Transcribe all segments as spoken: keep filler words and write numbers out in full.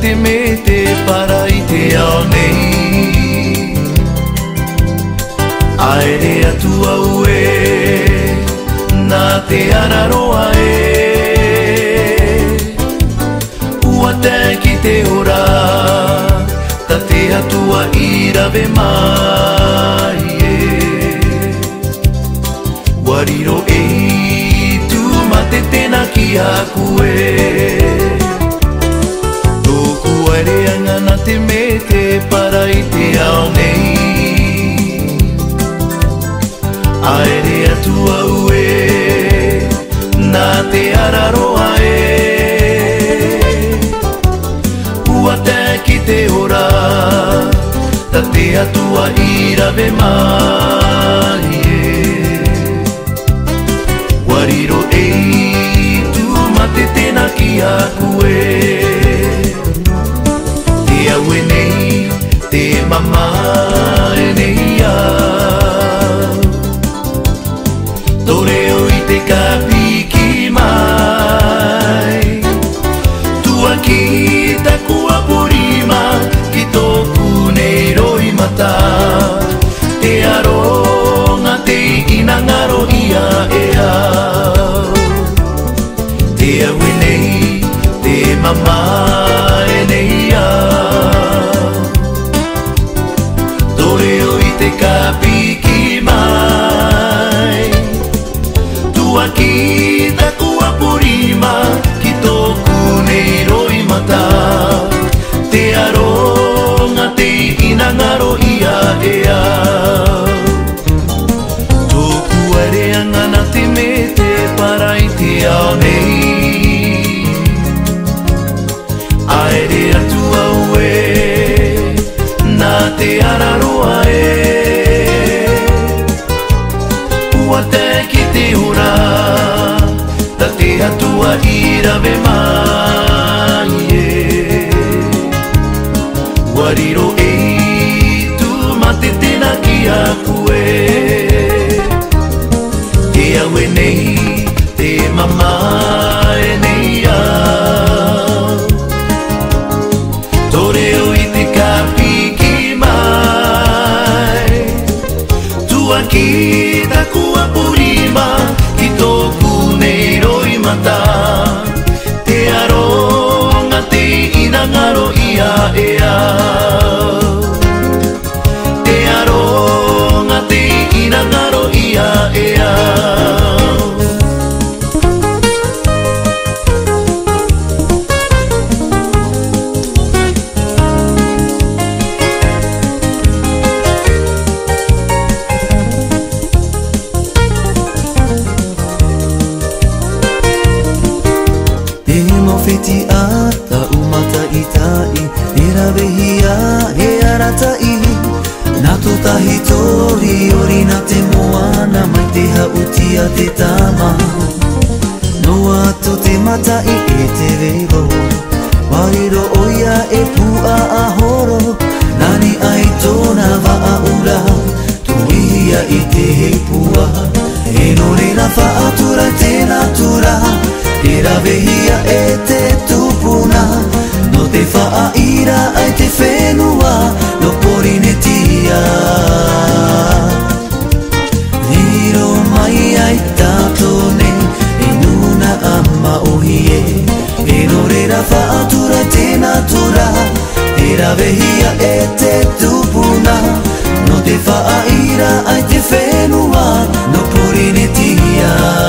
te me te para I te ao nei. Aere atu au e, nā te araroa e. Ua te ki te ora, ta te atua I rawe mai e. Wariro e tu mate tena ki aku e. Tōku aere angana te me te para I te ao nei. Aere atu au e, nā te araroa e. Ua te ki te ora, ta te atua I rawe mai e. Wariro e tu mate tena ki aku e. Te au e nei, te mama e nei au. Toreo I te kapiki mai. Tua ki ta kua purima, ki tōku nei roi mata. Te aronga te inangaro ia e au. Te au e nei, te mama e nei au. Toreo I te kapiki mai. Tua ki ta kua purima, ki tōku nei roi mata. Te aronga te inangaro ia e au. Tōku aere angana te me te para I te ao nei. Aere atu au e, nā te araroa e. Ua te ki te ora, ta te atua I rawe mai e. Wariro e tu mate tena ki aku e. Te au e nei, te mama e nei au. Toreo I te kapiki mai. Tua ki ta kua purima, ki tōku nei roi mata. Te aronga te inangaro ia e au. Te aronga te inangaro ia e au. Feti ata umata I tai, e rawe hia e aratai. Nā tō tahi tori ori nā te moana, mai te hautia te tama. Noa tō te matai e te revo, wariro oia e pua a horo. Nani ai tōna waa ura, tō ihia I te hei pua. E no reira whaatura tēnā tura, e rawe hia e te tupuna. No te whaaira ai te whenua, no porinetia. Niro mai ai tātone, e nuna ama ohi e. E no reira whaatura tēnā tura, e rawe hia e te tupuna. No te whaaira ai te whenua, no porinetia.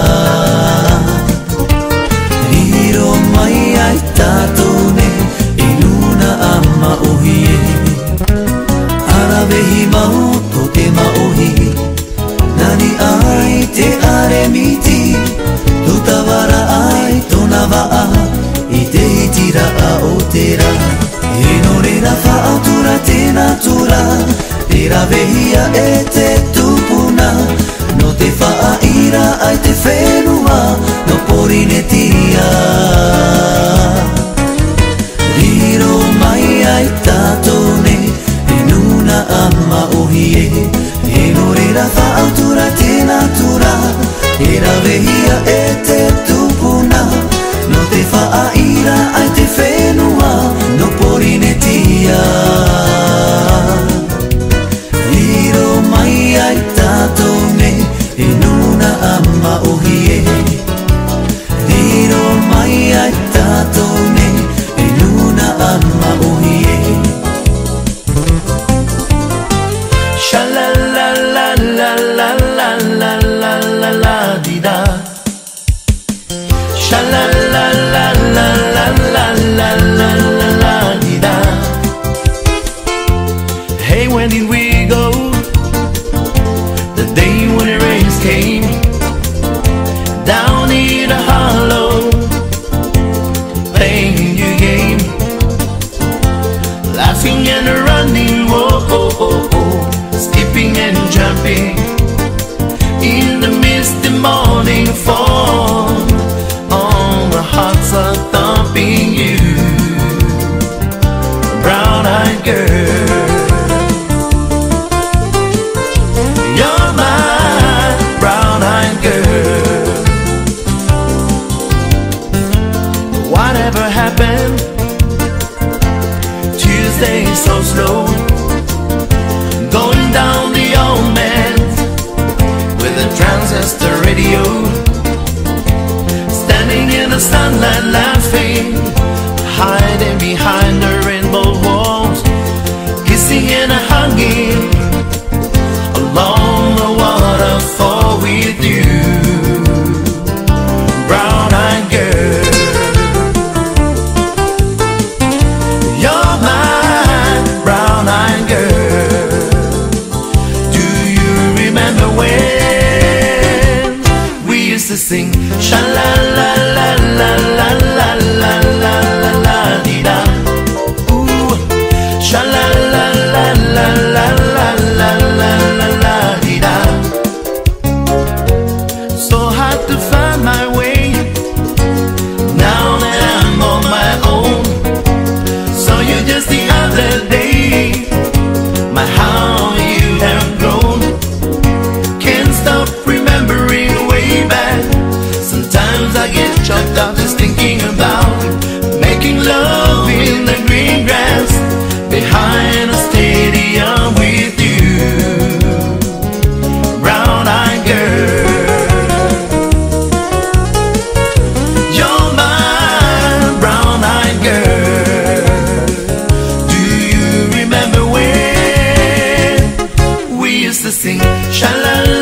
Niro mai ai tātone, e nuna ama ohi e. Arawehi mau tō te maohi, nani ai te aremiti. Tutawara ai tōna waa, I te hitira a o te ra. E no reira whaatura tēnā tura, e rawehia e te tupuna. No te whaaira ai te whenua, no porinetia. Riro mai ai tātone, e nuna ama ohi e. E no reira whaatura tēnā tura, e rawehia e te tupuna. No te whaaira ai te whenua, no porinetia. la la la la la la la la la la dee da. Hey, where did we go the day when the rains came down in the hollow, playing your game, laughing and running, whoa, oh, oh, oh, skipping and jumping in the misty morning fall. All the hearts are thumping you, brown-eyed girl. You're my brown-eyed girl. Whatever happened? Tuesday so slow, going down the old man with a transistor radio, standing in the sunlight laughing, hiding behind the rainbow walls, kissing and hugging along the waterfall with you, brown-eyed girl. You're my brown-eyed girl. Do you remember when we used to sing sha la la la la la la la la la la dee da? Ooh, sha la la la la la la la la la la dee da. So hard to find my way now that I'm on my own. So you just the other day, my how you have grown. Can't stop remembering way back. Sometimes I get choked up just thinking about making love in the green grass behind a stadium with you, brown-eyed girl. You're my brown-eyed girl. Do you remember when we used to sing sha la la